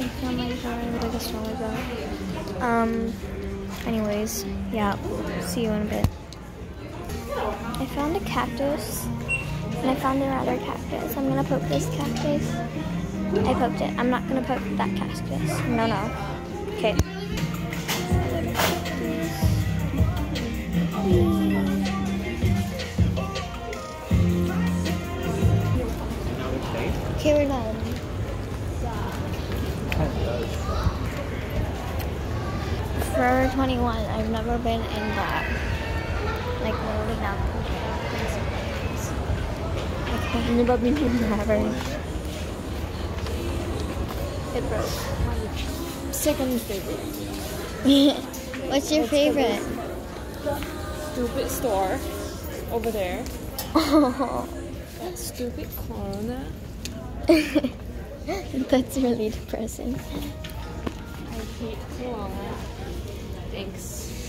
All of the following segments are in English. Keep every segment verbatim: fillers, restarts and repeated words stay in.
Oh my god, like a smaller dog. Um, anyways, yeah, see you in a bit. I found a cactus, and I found another cactus. I'm gonna poke this cactus. I poked it. I'm not gonna poke that cactus. No, no. Okay. Okay, we're done. Forever twenty-one. I've never been in that. Like, literally not. I've never been in that. It broke. Second favorite. What's your What's favorite? Stupid store over there. Oh. That stupid Corona. That's really depressing. I hate Corona. Thanks.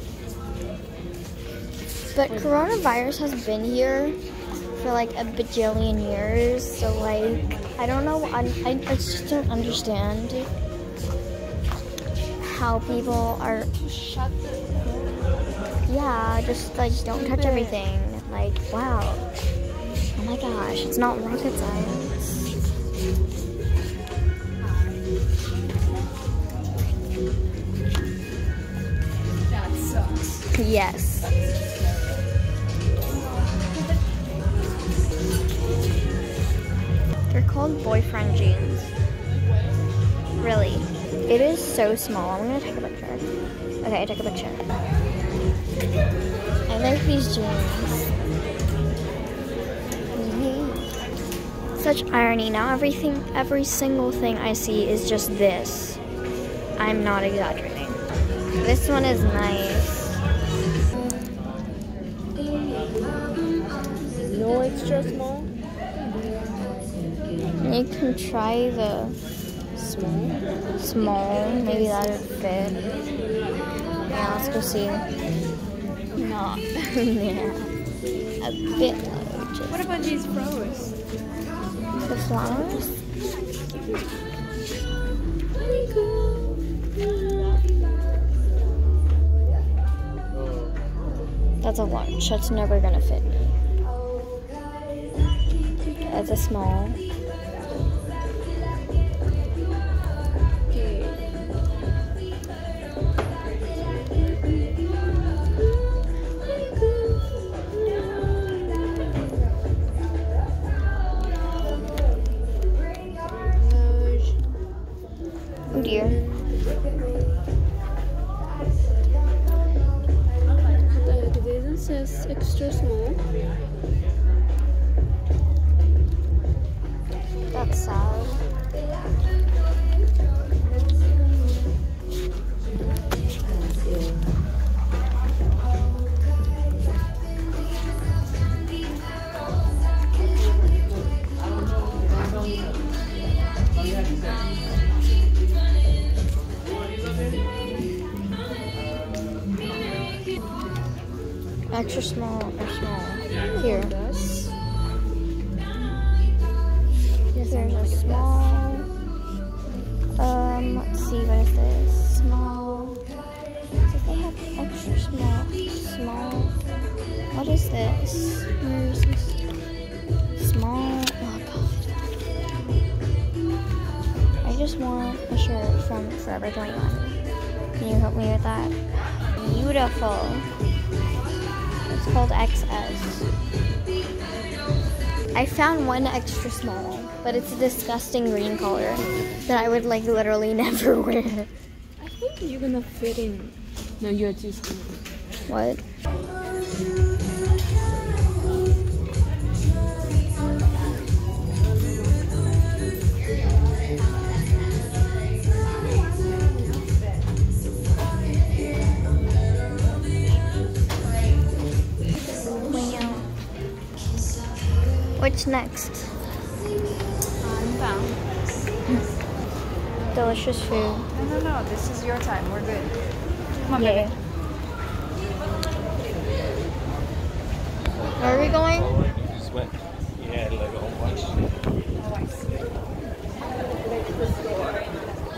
But coronavirus has been here for like a bajillion years, so like I don't know. I, I just don't understand how people are. Shut the. Yeah, just like don't touch everything. Like wow. Oh my gosh, it's not rocket science. That sucks. Yes. They're called boyfriend jeans. Really. It is so small. I'm gonna take a picture. Okay, I took a picture. I like these jeans. Such irony. Now everything, every single thing I see is just this. I'm not exaggerating. This one is nice. No extra small? You can try the Small? small. Maybe that would fit. Yeah, let's go see. Not. Yeah. A bit large. What about these flowers? The flowers? That's a large. That's never gonna fit me. That's a small. Oh dear. The design says extra small. That's sad. Extra small or small. Here. There's a small. Um, let's see, what is this? Small. Do they have extra small? Small. What is this? Where is this? Small. Oh god. I just want a shirt from Forever twenty-one. Can you help me with that? Beautiful. It's called X S. I found one extra small, but it's a disgusting green color that I would like literally never wear. I think you're gonna fit in. No, you're too small. What? What's next? I'm down. Delicious food. No, no, no. This is your time. We're good. Come on, Yeah. baby. Where are we going? You just went. You had like a whole bunch. Oh, I see.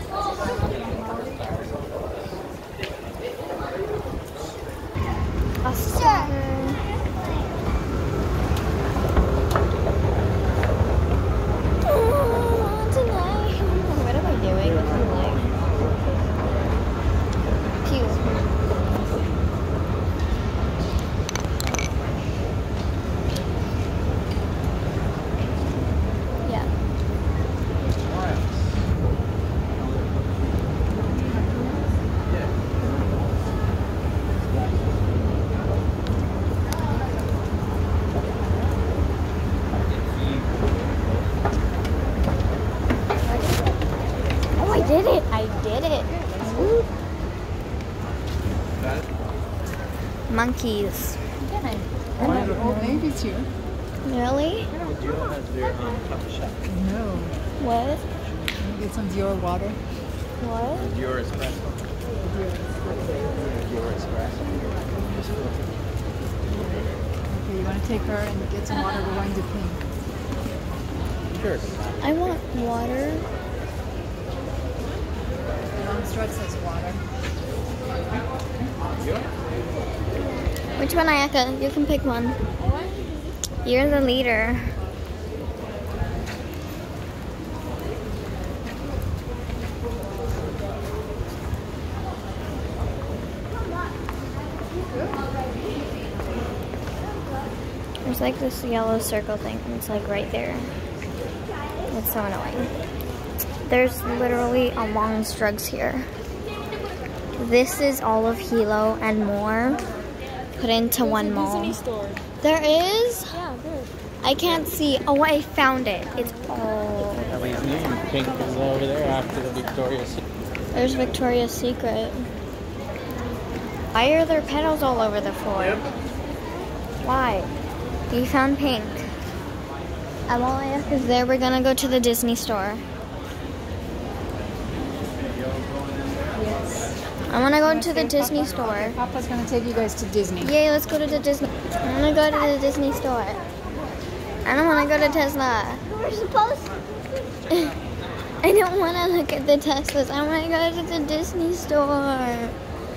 did it. I did it. Woo. Monkeys. And the old lady too. Really? Dior has their um, coffee shop. No. What? Get some Dior water. What? Dior espresso. Dior espresso. Okay, you want to take her and get some water? We're going to Pink. Sure. I want water. Long Strut says water. Which one, Ayaka? You can pick one. You're the leader. There's like this yellow circle thing, and it's like right there. It's so annoying. There's literally a long Strugs here. This is all of Hilo and more put into There's one a mall. Disney store. There is? Yeah, there. I can't see. Oh, I found it. It's all. Pink is over there after the Victoria's Secret. There's Victoria's Secret. Why are there petals all over the floor? Why? You found pink. I'm all because there we're gonna go to the Disney store. Yes. I wanna go to the Disney store. Papa's going to take you guys to Disney. Yay, let's go to the Disney. I wanna go to the Disney store. I don't wanna go to Tesla. We're supposed to. I don't wanna look at the Teslas. I wanna go to the Disney store.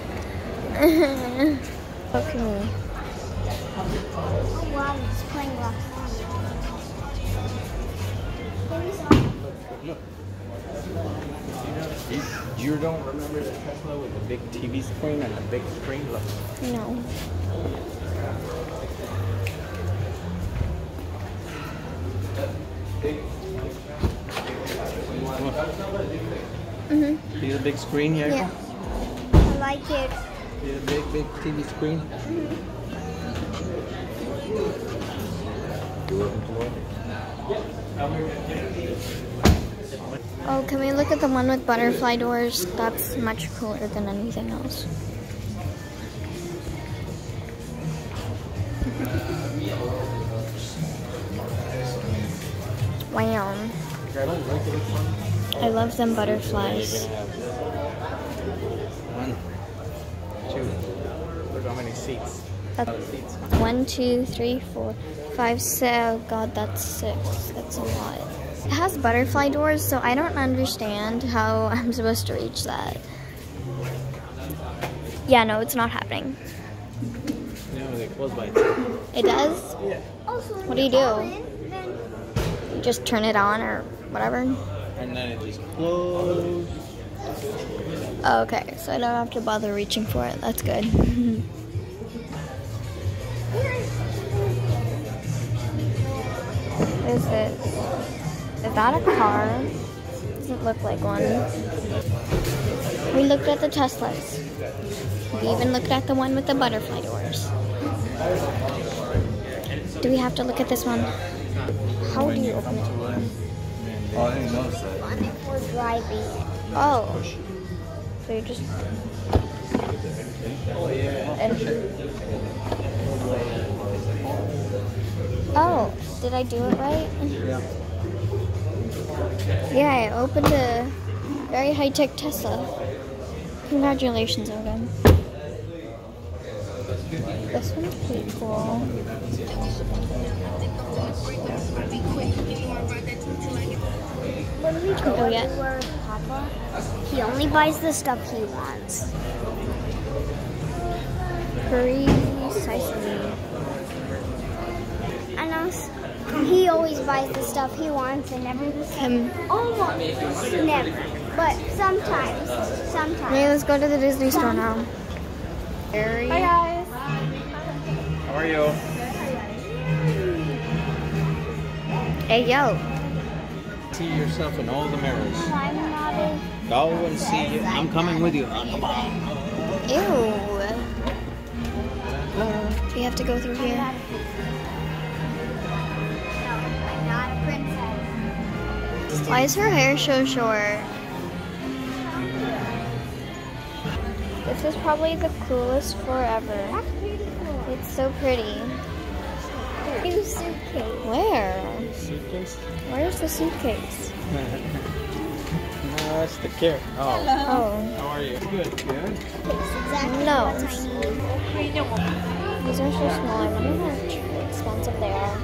Look at me. Oh wow, it's playing rock. Look. You, you don't remember the Tesla with the big T V screen and the big screen? Look. No. Mhm. See the big screen here? Yeah. I like it. See the big, big T V screen? Do it employ. Oh, can we look at the one with butterfly doors? That's much cooler than anything else. Wow. I don't like it. I love them butterflies. One, two. Look how many seats. That's Seats. one, two, three, four, five, six. Oh god, that's six. That's a lot. It has butterfly doors, so I don't understand how I'm supposed to reach that. Yeah, no, it's not happening. No, they close by two. It does? Yeah. Also, What do you do? You just turn it on or whatever? And then it just closes. Oh, okay, so I don't have to bother reaching for it. That's good. What is this? Is that a car? Doesn't look like one. We looked at the Teslas. We even looked at the one with the butterfly doors. Do we have to look at this one? How do you open it? Oh, I didn't notice that. One for driving it. Oh. So you just... And... Oh, did I do it right? Yeah. Yeah, I opened a very high-tech Tesla. Congratulations, Ogun. This one's pretty cool. Oh, yeah. Where Papa, he only buys the stuff he wants. Precisely. I know s- he always buys the stuff he wants and never the stuff. Um, Almost never, but sometimes, sometimes. okay, let's go to the Disney store now. Very. Hi guys. How are you? Hey, yo. See yourself in all the mirrors. I'm not a Go and see you. I'm coming with you. Come on. Ew. Do you have to go through here? No, I'm not a princess. Why is her hair so short? This is probably the coolest floor ever. It's so pretty. New suitcase. Where? Suitcase? Where's the suitcase? No, that's the carrot. Oh. Oh, How are you? Good, good. Exactly No. what I need. these are so small. I wonder how expensive they are.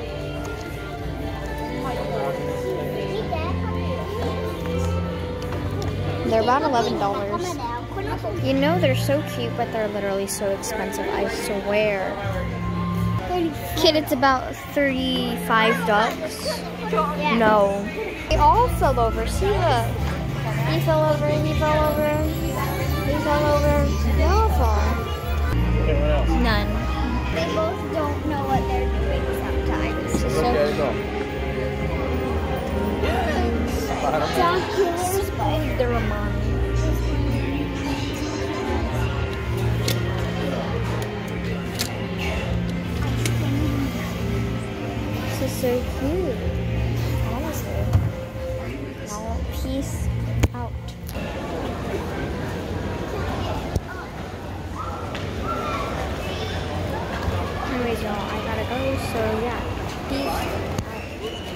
They're about eleven dollars. You know they're so cute, but they're literally so expensive, I swear. Kid, it's about thirty-five bucks. No. They all fell over. See, look. He fell over, he fell over, he fell over. They all fall. Okay, what else? None. They both don't know what they're doing sometimes. This is so Okay, go. Spider-Man. This is so cute. Honestly. Now, peace out. Anyways, y'all, I gotta go, so yeah. Peace out.